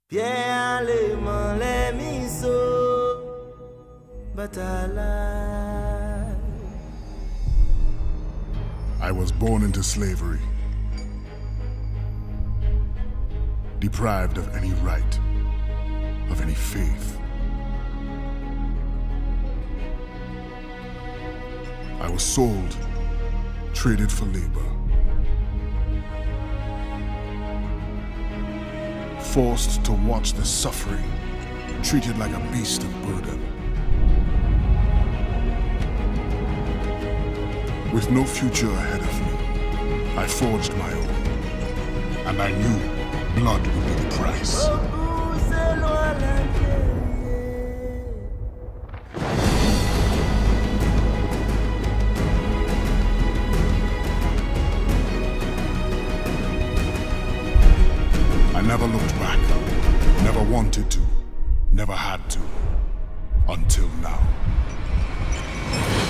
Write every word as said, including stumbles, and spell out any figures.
Pierre allemand les miso batala. I was born into slavery, deprived of any right, of any faith. I was sold, traded for labor, forced to watch the suffering, treated like a beast of burden. With no future ahead of me, I forged my own, and I knew blood would be the price. I never looked back, never wanted to, never had to, until now.